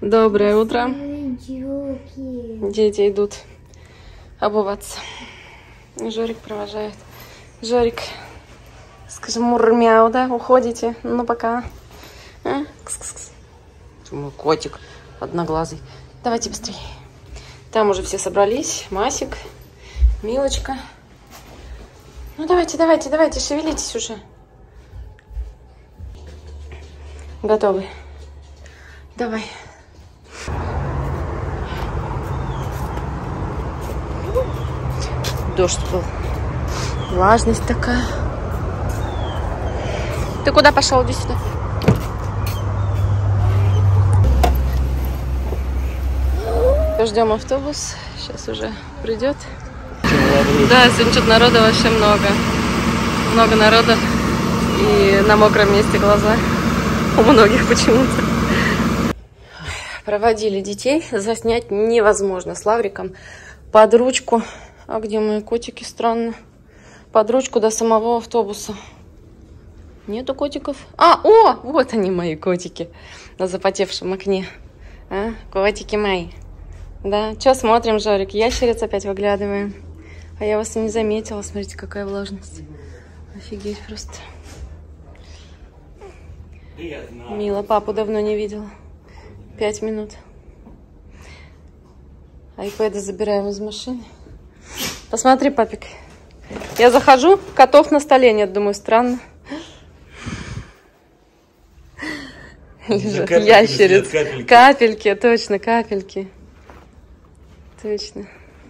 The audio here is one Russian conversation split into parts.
Доброе утро. Дети идут обуваться. Жорик провожает. Жорик, скажи мур-мяу, да? Уходите? Ну, пока. А? Кс-кс-кс. Мой котик одноглазый. Давайте быстрее. Там уже все собрались. Масик, Милочка. Ну, давайте, давайте, давайте, шевелитесь уже. Готовы. Давай. Дождь был. Влажность такая. Ты куда пошел? Иди сюда. Ждем автобус. Сейчас уже придет. Да, сегодня что-то народа вообще много. Много народа. И на мокром месте глаза. У многих почему-то. Проводили детей. Заснять невозможно. С Лавриком под ручку. А где мои котики? Странно. Под ручку до самого автобуса. Нету котиков? О! Вот они, мои котики. На запотевшем окне. А? Котики мои. Да. Что смотрим, Жорик? Ящериц опять выглядываем. А я вас и не заметила. Смотрите, какая влажность. Офигеть просто. Мила, папу давно не видела. 5 минут. Айпэда забираем из машины. Посмотри, папик. Я захожу, котов на столе нет. Думаю, странно. Лежат ящериц. Капельки, точно, капельки. Точно.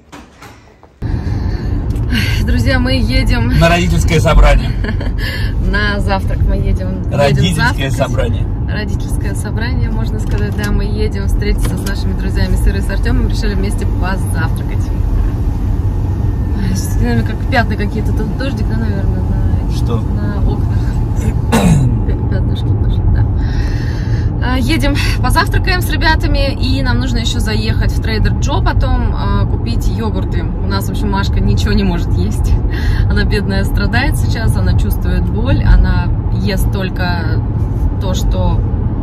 Друзья, мы едем... На родительское собрание. На завтрак мы едем. Родительское собрание. Родительское собрание, можно сказать. Да, мы едем встретиться с нашими друзьями с Ирой и с Артемом. Решили вместе позавтракать. Наверное, как пятна какие-то. Тут дождик, да, наверное, что? На окнах. Пятнышки тоже, да. Едем, позавтракаем с ребятами, и нам нужно еще заехать в Trader Joe, потом купить йогурты. У нас, в общем, Машка ничего не может есть. Она, бедная, страдает сейчас, она чувствует боль, она ест только то, что...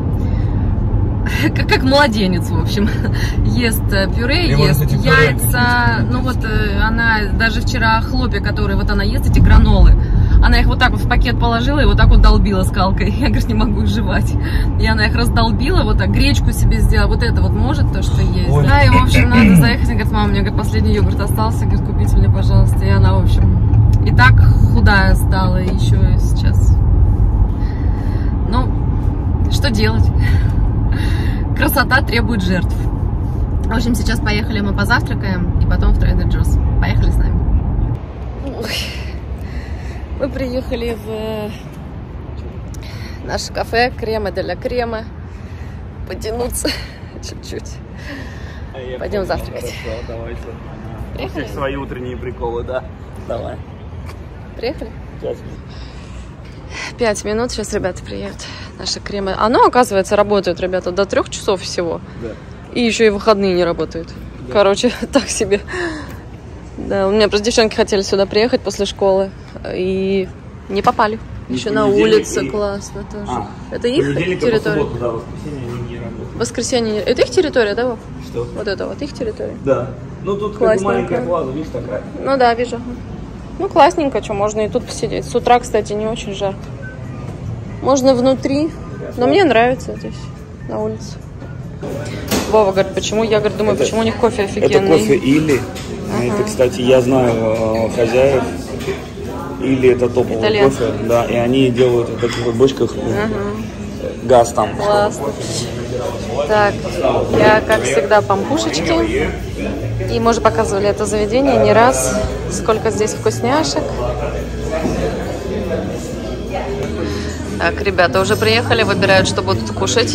Как младенец, в общем. Ест пюре, ест яйца. Ну вот она даже вчера хлопья, которые вот она ест, эти гранолы, она их вот так вот в пакет положила и вот так вот долбила скалкой. Я, говорит, не могу их жевать. И она их раздолбила, вот так гречку себе сделала. Вот это вот может то, что есть. Ой. Да, и, в общем, надо заехать. Она говорит, мама, у меня, говорит, последний йогурт остался. Говорит, купите мне, пожалуйста. И она, в общем, и так худая стала еще и сейчас. Ну, что делать? Красота требует жертв. В общем, сейчас поехали, мы позавтракаем, и потом в Trader Joe's. Поехали с нами. Мы приехали в наше кафе Крема де ля Крема. Потянуться чуть-чуть. Пойдем завтракать. Давайте. Приехали? У всех свои утренние приколы, да. Давай. Приехали? 5 минут. 5 минут, сейчас ребята приедут. Наша Крема. Оно, оказывается, работает, ребята, до 3 часов всего. Да. И еще и выходные не работают. Да. Короче, так себе. Да, у меня просто девчонки хотели сюда приехать после школы и не попали. Еще на улице классно тоже. Это их территория? Субботу, да, воскресенье они не работают. Воскресенье. Это их территория, да, Вов? Что? Вот это вот их территория? Да. Ну тут как маленькая плаза, видишь, такая. Ну да, вижу. Ну классненько, что можно и тут посидеть. С утра, кстати, не очень жарко. Можно внутри, но мне нравится здесь, на улице. Вова говорит, почему? Я говорю, думаю, почему у них кофе офигенный. Это кофе или, это, кстати, я знаю хозяев, или это топовый кофе, да, и они делают в таких вот бочках газ там. Классно. Так, я, как всегда, пампушечки. И мы уже показывали это заведение не раз. Сколько здесь вкусняшек. Так, ребята уже приехали, выбирают, что будут кушать.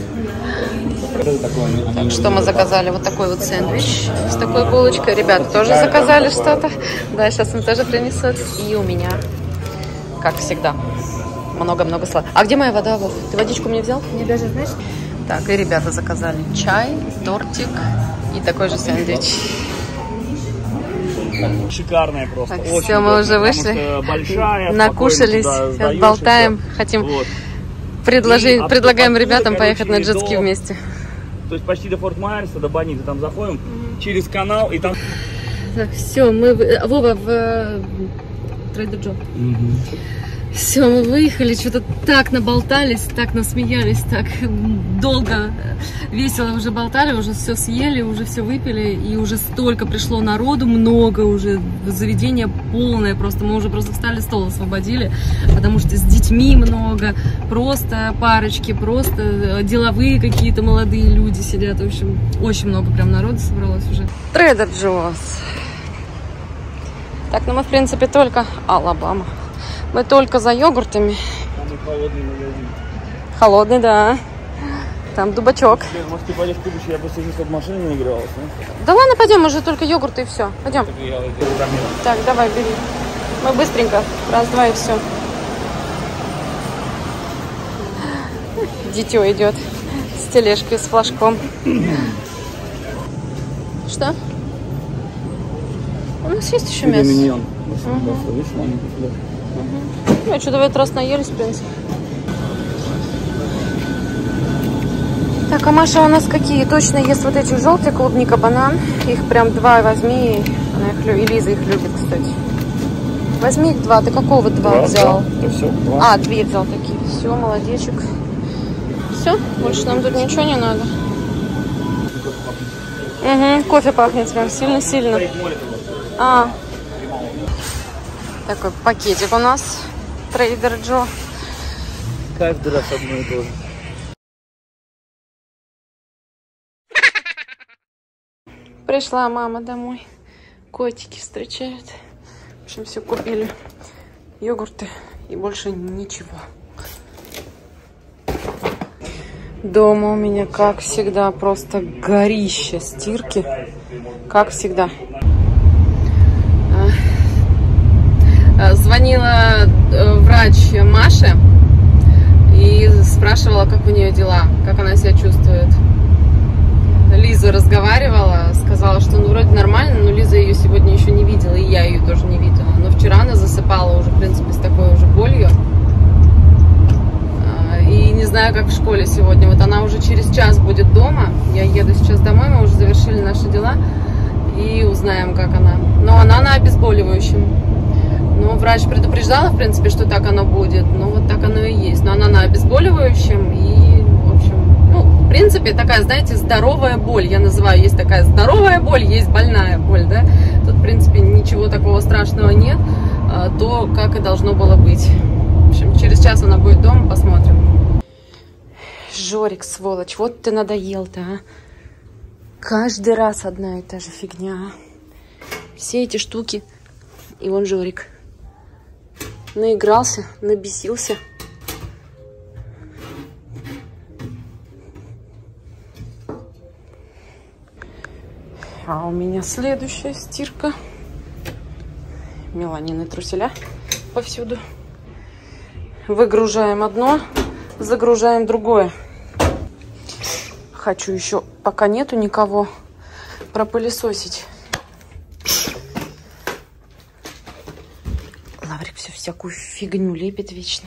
Так, что мы заказали? Вот такой вот сэндвич с такой булочкой. Ребята тоже заказали что-то. Да, сейчас им тоже принесут. И у меня, как всегда, много-много сладкого. А где моя вода, Вов? Ты водичку мне взял? Мне даже, знаешь? Так, и ребята заказали чай, тортик и такой же сэндвич. Шикарная просто. Так, все, мы уже вышли, большая, накушались, болтаем, хотим, предлагаем ребятам поехать на джет-ски вместе. то есть почти до Форт Майерса, до больницы, там заходим через канал и там... Так, все, мы... Вова, в Трейдер Джо. Все, мы выехали, что-то так наболтались, так насмеялись, так долго, весело уже болтали, уже все съели, уже все выпили, и уже столько пришло народу, много уже, заведение полное, просто мы уже просто встали, стол освободили, потому что с детьми много, просто парочки, просто деловые какие-то молодые люди сидят, в общем, очень много прям народу собралось уже. Трейдер Джо's. Так, ну мы в принципе только Алабама. Мы только за йогуртами. Самый холодный магазин. Холодный, да. Там дубачок. Может, ты пойдешь купишь, я просто сейчас в машине не игралась, да ладно, пойдем, уже только йогурты и все. Пойдем. Так, давай, бери. Мы быстренько. Раз, два и все. Дитё идет с тележкой, с флажком. Что? У нас есть еще мясо. Ну, что-то в этот раз наелись, в принципе. Так, а Маша у нас какие? Точно ест вот эти желтые, клубника, банан. Их прям два возьми. Она их любит. И Лиза их любит, кстати. Возьми их два. Ты какого два взял? Да, все, два. А, две взял такие. Все, молодечек. Все, больше нам тут ничего не надо. Угу, кофе пахнет прям сильно-сильно. А. Такой пакетик у нас. Трейдер Джо. Каждый раз одно и то же. Пришла мама домой. Котики встречают. В общем, все купили. Йогурты и больше ничего. Дома у меня, как всегда, просто горище стирки. Как всегда. Звонила врач Маше и спрашивала, как у нее дела, как она себя чувствует. Лиза разговаривала, сказала, что ну вроде нормально, но Лиза ее сегодня еще не видела, и я ее тоже не видела. Но вчера она засыпала уже, в принципе, с такой уже болью. И не знаю, как в школе сегодня. Вот она уже через час будет дома. Я еду сейчас домой, мы уже завершили наши дела. И узнаем, как она. Но она на обезболивающем. Ну, врач предупреждала, в принципе, что так оно будет. Ну, вот так оно и есть. Но она на обезболивающем. И, в общем, ну, в принципе, такая, знаете, здоровая боль. Я называю, есть такая здоровая боль, есть больная боль, да. Тут, в принципе, ничего такого страшного нет. То, как и должно было быть. В общем, через час она будет дома, посмотрим. Жорик, сволочь, вот ты надоел-то, а. Каждый раз одна и та же фигня. Все эти штуки. И вон Жорик. Наигрался, набесился. А у меня следующая стирка. Меланины труселя повсюду. Выгружаем одно, загружаем другое. Хочу еще, пока нету никого, пропылесосить. Лаврик все всякую фигню лепит вечно.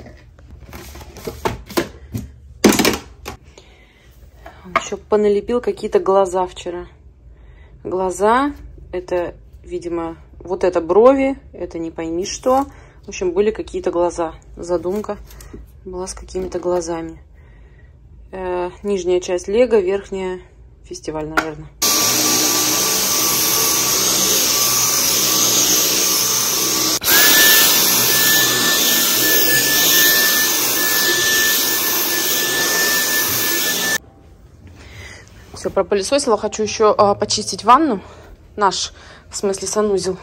Он еще поналепил какие-то глаза вчера. Глаза, это, видимо, вот это брови, это не пойми что. В общем, были какие-то глаза. Задумка была с какими-то глазами. Нижняя часть Лего, верхняя фестиваль, наверное. Все, пропылесосила. Хочу еще почистить ванну. Наш, в смысле, санузел.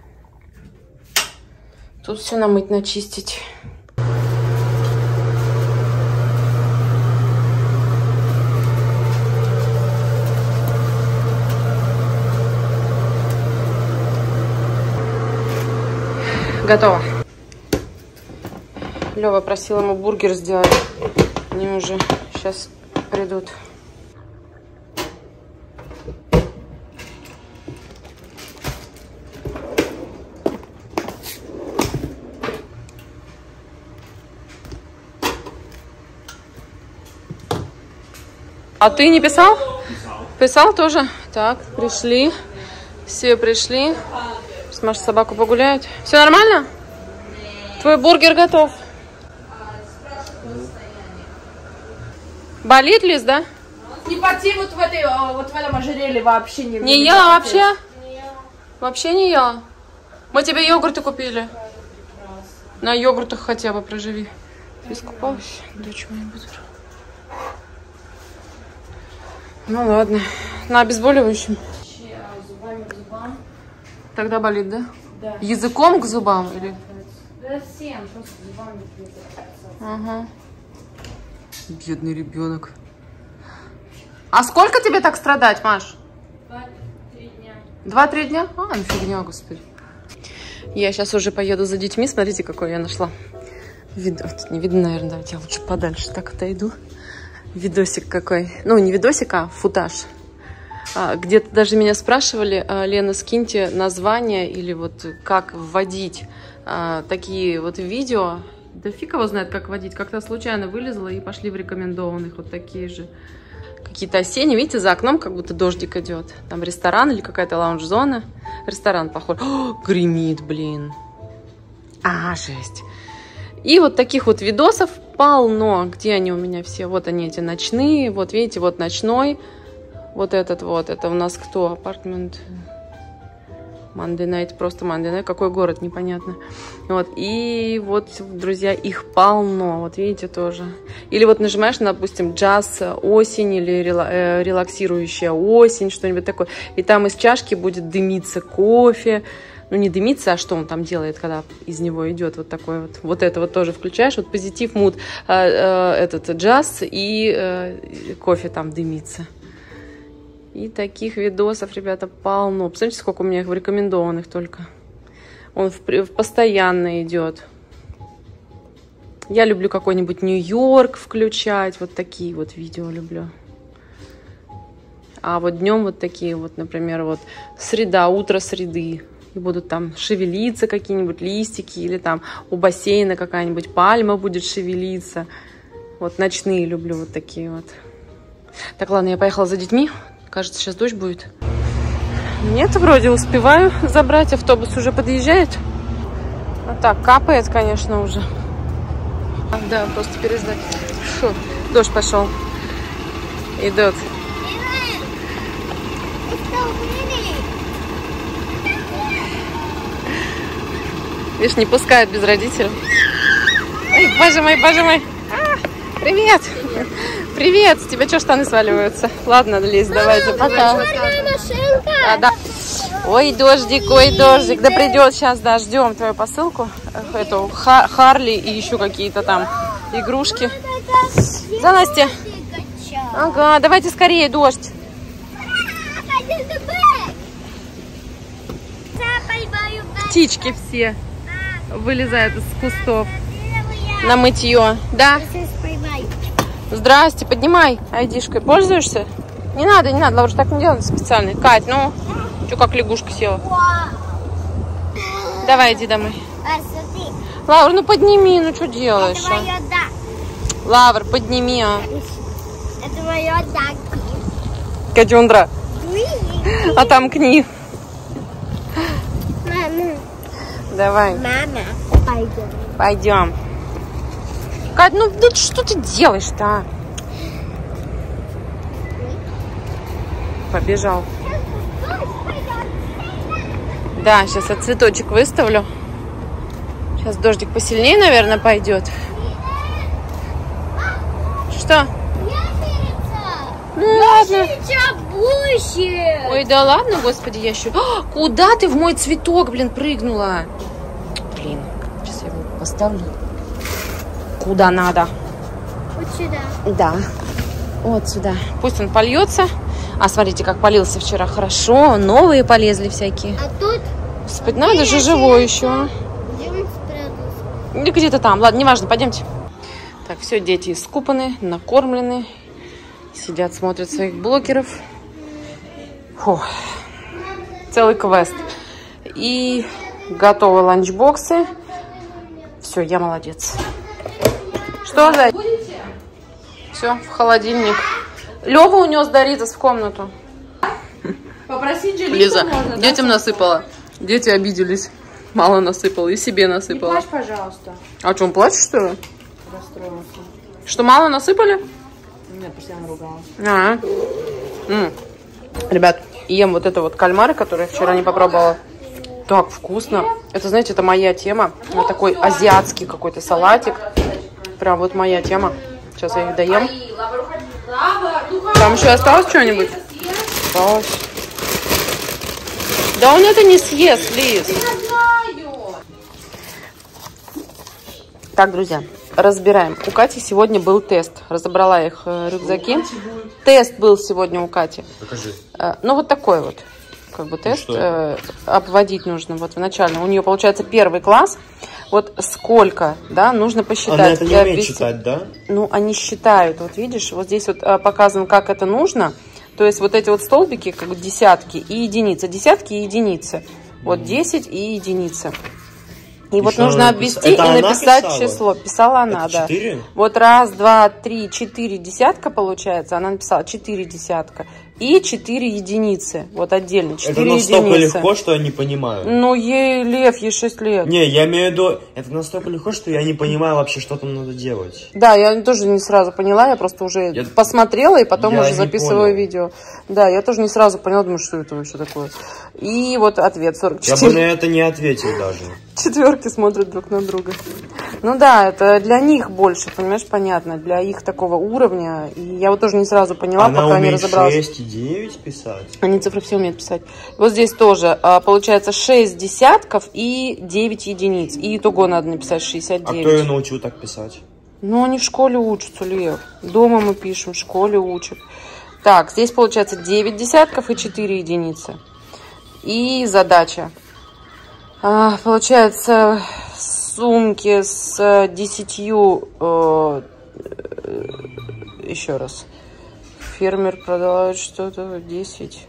Тут все намыть, начистить. Готово. Лёва просил ему бургер сделать. Они уже сейчас придут. А ты не писал? Писал тоже? Так, пришли. Все пришли. С Машей собаку погуляют. Все нормально? Твой бургер готов. Болит, Лиз, да? Не поти вот в этом ожерелье вообще не. Не ела вообще? Вообще не ела? Мы тебе йогурты купили. На йогуртах хотя бы проживи. Ты искупалась, дочь моя бутер. Ну ладно. На обезболивающем. Зубами к зубам. Тогда болит, да? Да. Языком к зубам или? Да всем, просто зубами где-то. Ага. Бедный ребенок. А сколько тебе так страдать, Маш? 2-3 дня. 2-3 дня? А, ну фигня, господи. Я сейчас уже поеду за детьми. Смотрите, какой я нашла. Тут не видно, наверное, давайте я лучше подальше так отойду. Видосик какой. Ну, не видосик, а футаж. Где-то даже меня спрашивали: Лена, скиньте название или вот как вводить такие вот видео. Да фиг его знает, как вводить. Как-то случайно вылезла и пошли в рекомендованных вот такие же. Какие-то осенние. Видите, за окном как будто дождик идет. Там ресторан или какая-то лаунж-зона. Ресторан похож. О, гремит, блин. Жесть. И вот таких вот видосов полно. Где они у меня все? Вот они, эти ночные. Вот видите, вот ночной. Вот этот вот. Это у нас кто? Апартмент. Monday Night. Просто Monday Night. Какой город? Непонятно. Вот. И вот, друзья, их полно. Вот видите тоже. Или вот нажимаешь, допустим, джаз осень или релаксирующая осень. Что-нибудь такое. И там из чашки будет дымиться кофе. Ну, не дымится, а что он там делает, когда из него идет вот такой вот. Вот это вот тоже включаешь. Вот позитив, муд, этот джаз и кофе там дымится. И таких видосов, ребята, полно. Посмотрите, сколько у меня их в рекомендованных только. Он постоянно идет. Я люблю какой-нибудь Нью-Йорк включать. Вот такие вот видео люблю. А вот днем вот такие вот, например, вот среда, утро среды. И будут там шевелиться какие-нибудь листики. Или там у бассейна какая-нибудь пальма будет шевелиться. Вот ночные люблю вот такие вот. Так, ладно, я поехала за детьми. Кажется, сейчас дождь будет. Нет, вроде успеваю забрать. Автобус уже подъезжает. Вот так, капает, конечно, уже. Да, просто переждать. Фу, дождь пошел. Идут. Видишь, не пускают без родителей. Ой, боже мой, боже мой. Привет. Привет. С тебя что, штаны сваливаются? Ладно, Лиз, давайте, пока. Да. Ой, дождик, да придет сейчас, да, ждем твою посылку. Эту Харли и еще какие-то там игрушки. За, Настя. Ага, давайте скорее, дождь. Птички все вылезают из кустов на мытье. Да. Здрасте, поднимай айдишкой. Пользуешься? Не надо, Лаура, так не делать специально. Кать, ну, что, как лягушка села? Давай, иди домой. Лаура, ну подними, ну что делаешь? А? Лавр, подними, а. Это мое так. Катюндра. Отомкни. Мама. Давай. Мама, пойдем. Пойдем. Кать, ну что ты делаешь-то, а? Побежал. Да, сейчас я цветочек выставлю. Сейчас дождик посильнее, наверное, пойдет. Что? Ну ладно. Ой, да ладно, господи, я еще... Куда ты в мой цветок, блин, прыгнула? Блин, сейчас я его поставлю. Куда надо? Вот сюда. Да, вот сюда. Пусть он польется. А смотрите, как полился вчера. Хорошо, новые полезли всякие. А тут... Господи, надо же, живой еще. Где он спрятался? Или где-то там. Ладно, неважно, пойдемте. Так, все, дети искупаны, накормлены. Сидят, смотрят своих блогеров. Фух. Целый квест. И готовы ланчбоксы. Все, я молодец. Что за... Все, в холодильник. Лёва унес Доритас в комнату. Попросить же Лиза, можно, детям да? насыпала. Дети обиделись. Мало насыпала и себе Не насыпала. плачь, пожалуйста. А что, он плачет, что ли? Расстроился. Что, мало насыпали? Нет, постоянно ругалась. Ребят, ем вот это вот кальмары, которые я вчера не попробовала. Так вкусно. Это, знаете, это моя тема. Вот такой азиатский какой-то салатик. Прям вот моя тема. Сейчас я их доем. Там еще осталось что-нибудь? Осталось. Да он это не съест, Лиз. Так, друзья, разбираем. У Кати сегодня был тест. Разобрала их рюкзаки. Тест был сегодня у Кати. Покажи. Ну, вот такой вот. Как бы тест. Обводить нужно. Вот вначале. У нее получается 1 класс. Вот сколько, да, нужно посчитать. Она это не умеет читать, да? Ну, они считают. Вот видишь, вот здесь вот показано, как это нужно. То есть вот эти вот столбики, как бы десятки и единицы. Десятки и единицы. Вот 10 и единицы. И вот нужно обвести и написать число. Писала она, да. 4? Вот 1, 2, 3, 4 десятка получается. Она написала 4 десятка. И 4 единицы. Вот отдельно. 4 это настолько единицы. Легко, что я не понимаю. Ну, ей 6 лет. Не, я имею в виду, это настолько легко, что я не понимаю вообще, что там надо делать. Да, я тоже не сразу поняла. Я просто уже посмотрела и потом уже записываю видео. Да, я тоже не сразу поняла. Думаю, что это вообще такое. И вот ответ 44. Я бы на это не ответил даже. Четверки смотрят друг на друга. Ну да, это для них больше, понимаешь, понятно. Для их такого уровня. И я вот тоже не сразу поняла, пока не разобралась. 6 и 9 писать? Они цифры все умеют писать. Вот здесь тоже получается 6 десятков и 9 единиц. И итого надо написать 69. А кто ее научил так писать? Ну, они в школе учатся, Лев. Дома мы пишем, в школе учат. Так, здесь получается 9 десятков и 4 единицы. И задача. Получается, сумки с 10... еще раз. Фермер продавает что-то 10.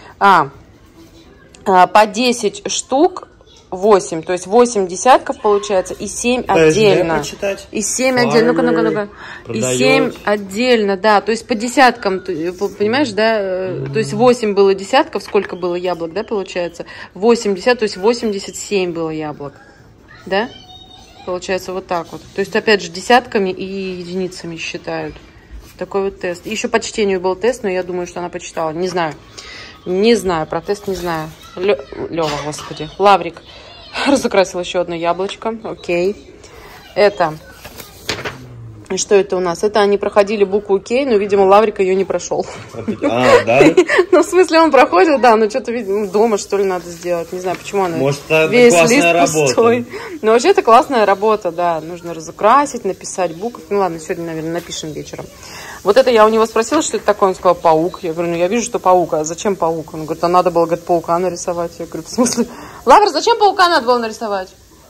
По 10 штук 8. То есть 8 десятков получается и 7 отдельно. И 7 отдельно. Ну-ка. И 7 отдельно, да. То есть по десяткам, понимаешь, да? То есть 8 было десятков, сколько было яблок, да, получается? 80, то есть 87 было яблок. Да? Получается вот так вот. То есть опять же десятками и единицами считают. Такой вот тест. Еще по чтению был тест, но я думаю, что она почитала. Не знаю. Не знаю, про тест не знаю. Лёва, господи. Лаврик разукрасил еще одно яблочко. Окей. Это... Что это у нас? Это они проходили букву К, но, видимо, Лаврик ее не прошел. Да? Ну, в смысле, он проходит, да, но что-то, видимо, дома, что ли, надо сделать. Не знаю, почему она... Может, это весь классная лист работа. Пустой. Но вообще это классная работа, да. Нужно разукрасить, написать буквы. Ну, ладно, сегодня, наверное, напишем вечером. Вот это я у него спросила, что это такое. Он сказал, паук. Я говорю, ну, я вижу, что паук. А зачем паук? Он говорит, а надо было, говорит, паука нарисовать. Я говорю, в смысле? Лавр, зачем паука надо было нарисовать?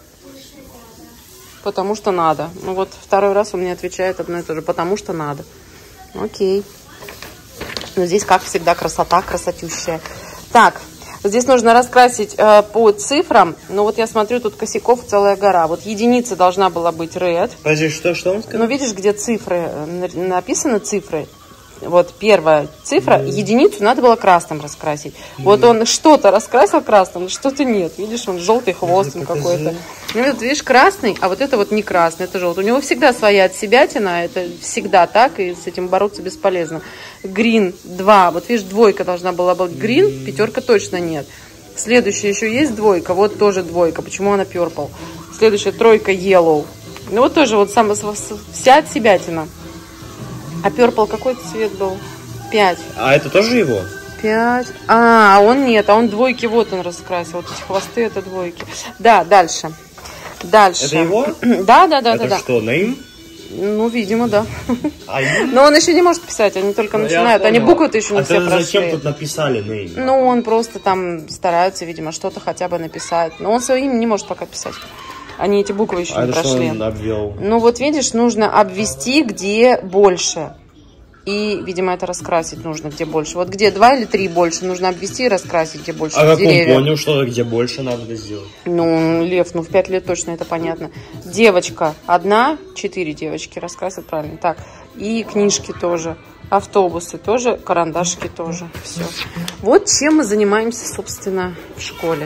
Потому что надо. Ну вот второй раз он мне отвечает одно и то же. Потому что надо. Окей. Но здесь, как всегда, красота красотющая. Так, здесь нужно раскрасить по цифрам. Но вот я смотрю, тут косяков целая гора. Вот единица должна была быть red. Подожди, что он сказал? Ну, видишь, где цифры, написаны цифры. Вот первая цифра, единицу надо было красным раскрасить. Вот он что-то раскрасил красным, что-то нет. Видишь, он желтый хвостом какой-то. Ну, вот, видишь, красный, а вот это вот не красный, это желтый. У него всегда своя отсебятина, это всегда так, и с этим бороться бесполезно. Green 2, вот видишь, двойка должна была быть green, пятерка точно нет. Следующая еще есть двойка, вот тоже двойка, почему она purple. Следующая тройка yellow. Ну, вот тоже вот вся отсебятина. А purple какой цвет был? 5. А это тоже его? 5. А он нет, а он двойки, вот он раскрасил. Вот эти хвосты, это двойки. Да, дальше. Это его? Да. Это что, name? Ну, видимо, да. Но он еще не может писать, они только начинают. Они буквы-то еще не все прошли. Зачем тут написали name? Ну, он просто там старается, видимо, что-то хотя бы написать. Но он свое имя не может пока писать. Они эти буквы еще не прошли. Что он обвел? Ну, вот видишь, нужно обвести, где больше. И, видимо, это раскрасить нужно, где больше. Вот где 2 или 3 больше, нужно обвести и раскрасить, где больше. А как он понял, что где больше надо сделать? Ну, Лев, в 5 лет точно это понятно. Девочка 1, 4 девочки раскрасят правильно. Так, и книжки тоже. Автобусы тоже, карандашики тоже. Все. Вот чем мы занимаемся, собственно, в школе.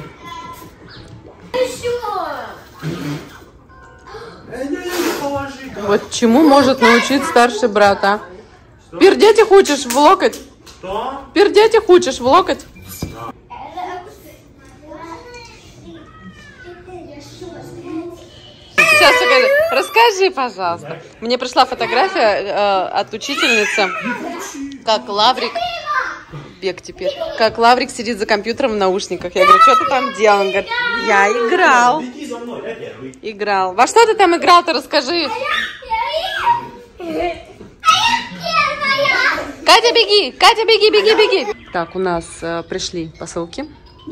Вот чему может научить старший брат, а? Пердеть их учишь в локоть? Что? Пердеть их учишь в локоть? Сейчас, расскажи, пожалуйста. Мне пришла фотография от учительницы, как Лаврик, бег теперь, как Лаврик сидит за компьютером в наушниках. Я говорю, что ты там делал? Он говорит, я играл. Играл. Во что ты там играл-то, расскажи. Катя, беги! Катя, беги, беги, беги! Так, у нас пришли посылки.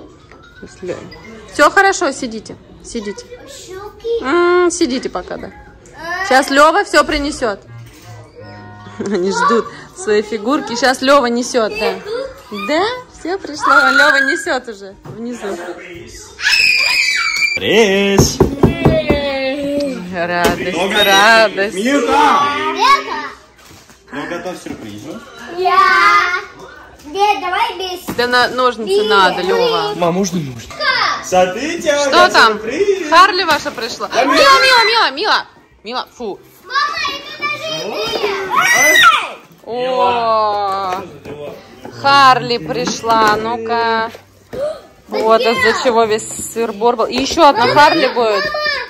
Все хорошо, сидите. Сидите. Сидите пока, да. Сейчас Лева все принесет. Они ждут свои фигурки. Сейчас Лева несет, да. Да? Все пришло. Лева несет уже внизу. Пресс! Радость, радость. Ну, готов сюрприз. Нет, давай без. Да на ножницы надо, Лева. Мам, можно? Смотрите, что там? Сюрприз. Харли ваша пришла. Мила, Мила, Мила, Мила. Мила, фу. Мама, это О, Харли пришла, ну-ка. Вот из-за чего весь сыр-бор был. И еще одна Харли будет.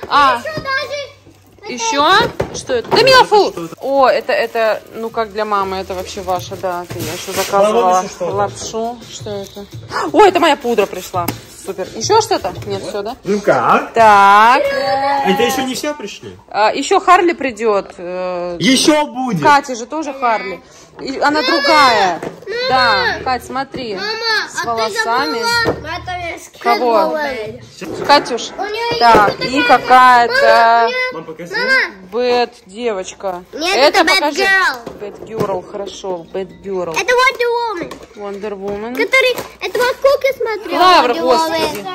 Еще? Что это? Да, Мила, фу! О, это, ну как для мамы, это вообще ваша, да. Я еще заказывала лапшу. Что это? О, это моя пудра пришла. Супер. Еще что-то? Нет, все, да? Ну как? Так. Это еще не все пришли? Еще Харли придет. Еще будет. Катя же тоже Харли. И она другая. Да, Кать, смотри. С волосами. Кого? Катюш. Так, и какая-то Бэд девочка. Нет, это покажи. Bad Girl. Bad Girl, хорошо. Bad Girl. Это Wonder Woman. Wonder Woman. Который, это вот сколько я смотрела. Лавра, господи.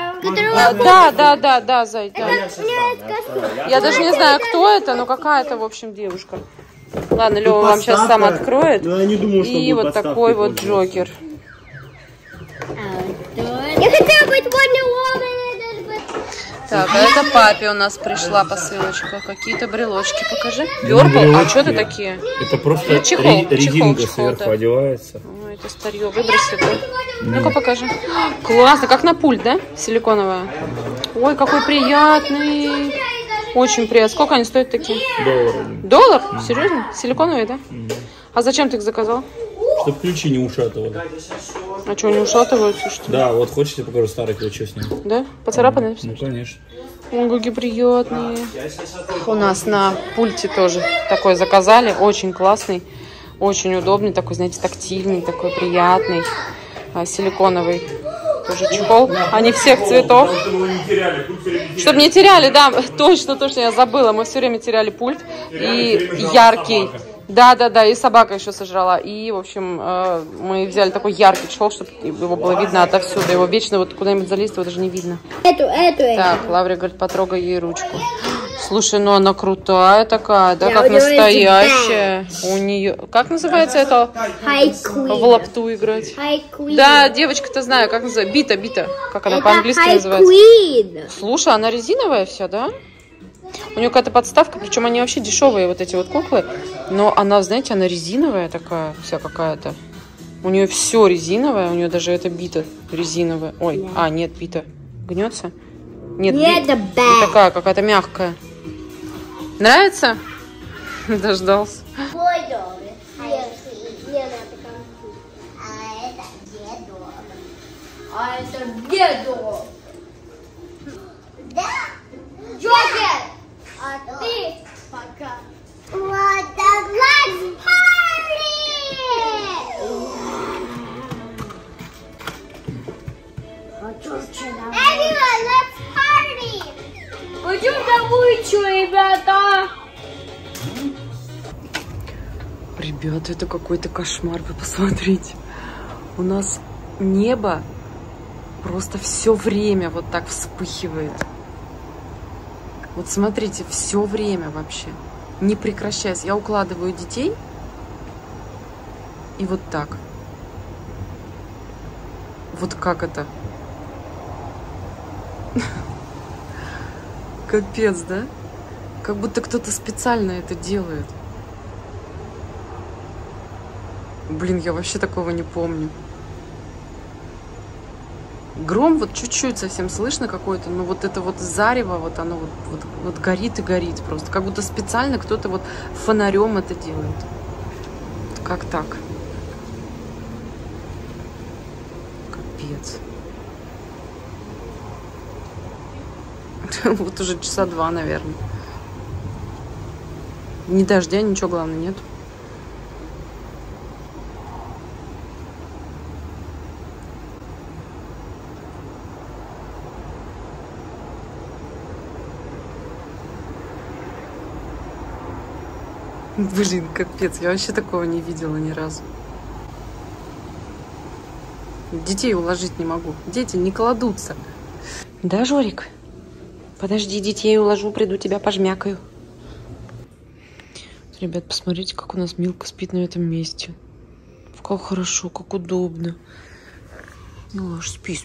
Да, Зай, да. Я даже не знаю, кто это, но какая-то, в общем, девушка. Ладно, Лёва вам сейчас сам откроет. И вот такой вот Джокер. Я хотела быть Wonder Woman. Так, а это папе у нас пришла посылочка. Какие-то брелочки, покажи. Пёрпл, а что это такие? Это просто чехол, резинка чехол, сверху да. одевается. Ой, это старье, выброси, да? Ну-ка покажи. Классно, как на пульт, да? Силиконовая. Ой, какой приятный. Очень приятно. Сколько они стоят такие? $1? Серьезно? Силиконовые, да? А зачем ты их заказал? Чтобы ключи не ушатывали. А что, не ушатываются, что ли? Да, вот хочешь, я покажу старые ключи с ним. Да? Поцарапанные? Ну, конечно. Ой, какие приятные. У нас на пульте тоже такой заказали. Очень классный, очень удобный. Такой, знаете, тактильный, такой приятный. Силиконовый. Тоже чехол. Они всех цветов. Чтобы не теряли, да, точно, я забыла. Мы все время теряли пульт. И яркий. Да, и собака еще сожрала. И, в общем, мы взяли такой яркий чехол, чтобы его было видно отовсюду. Его вечно вот куда-нибудь залезть, его даже не видно. Эту. Так, Лаврия говорит, потрогай ей ручку. Слушай, ну она крутая такая, да, как настоящая. У нее, как называется это? В лапту играть. Да, девочка-то знаю, как называется. Бита. Как она по-английски называется? Слушай, она резиновая вся, да? У нее какая-то подставка, причем они вообще дешевые, вот эти вот куклы. Но она, знаете, она резиновая такая, вся какая-то. У нее все резиновое, у нее даже эта бита резиновая. Ой, нет, бита. Гнется? Нет, бита такая, какая-то мягкая. Нравится? Дождался. А это деду. Да? Джокер! А ты пока. What the let's party! Everyone, let's party! Пойдем домой, что, ребята? Ребята, это какой-то кошмар, вы посмотрите. У нас небо просто все время вот так вспыхивает. Вот смотрите, все время вообще, не прекращаясь. Я укладываю детей, и вот так. Вот как это? Капец, да? Как будто кто-то специально это делает. Блин, я вообще такого не помню. Гром вот чуть-чуть совсем слышно какой-то, но вот это вот зарево, вот оно вот горит и горит просто. Как будто специально кто-то вот фонарем это делает. Как так? Капец. Вот уже часа 2, наверное. Ни дождя, ничего, главное, нет. Блин, капец, я вообще такого не видела ни разу. Детей уложить не могу. Дети не кладутся. Да, Жорик? Подожди, детей уложу, приду, тебя пожмякаю. Ребят, посмотрите, как у нас Милка спит на этом месте. Как хорошо, как удобно. Милаш, спи.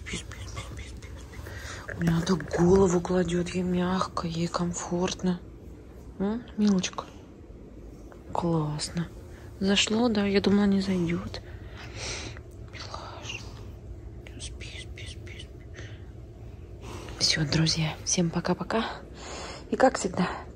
У меня так голову кладет, ей мягко, ей комфортно. А, Милочка? Классно. Зашло, да? Я думала, не зайдет. Милаш. Спи. Все, друзья, всем пока-пока. И как всегда,